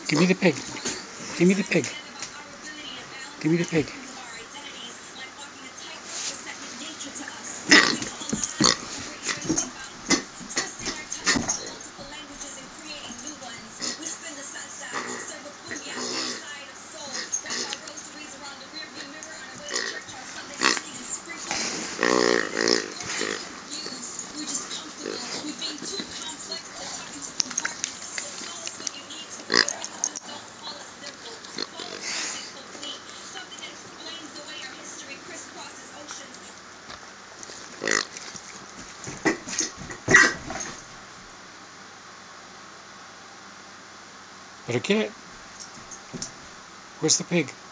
Give me the pig. Give me the pig. Give me the pig. Better get it. Where's the pig?